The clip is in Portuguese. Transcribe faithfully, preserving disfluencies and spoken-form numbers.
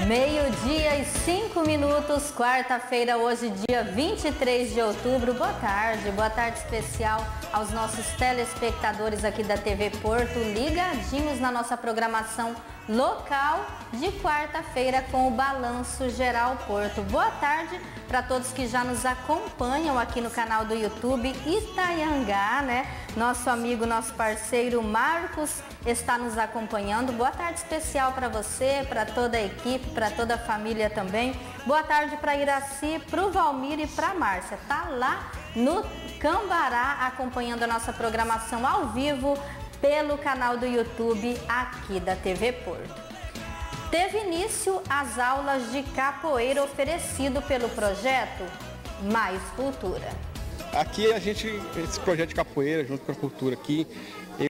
Meio-dia e cinco minutos, quarta-feira, hoje, dia vinte e três de outubro. Boa tarde, boa tarde especial aos nossos telespectadores aqui da T V Porto, ligadinhos na nossa programação local de quarta-feira com o Balanço Geral Porto. Boa tarde para todos que já nos acompanham aqui no canal do YouTube Itaiangá, né? Nosso amigo, nosso parceiro Marcos está nos acompanhando. Boa tarde especial para você, para toda a equipe, para toda a família também. Boa tarde para Iraci, para o Valmir e para a Márcia. Tá lá no Cambará acompanhando a nossa programação ao vivo pelo canal do YouTube aqui da T V Porto. Teve início as aulas de capoeira oferecido pelo projeto Mais Cultura. Aqui a gente, esse projeto de capoeira, junto com a cultura aqui,